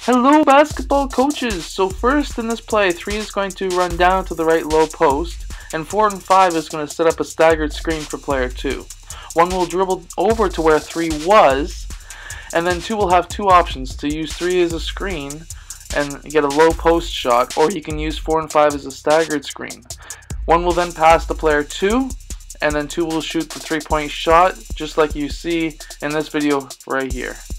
Hello basketball coaches! So first in this play, 3 is going to run down to the right low post, and 4 and 5 is going to set up a staggered screen for player 2. 1 will dribble over to where 3 was, and then 2 will have 2 options to use 3 as a screen and get a low post shot, or he can use 4 and 5 as a staggered screen. 1 will then pass to player 2, and then 2 will shoot the 3-point shot, just like you see in this video right here.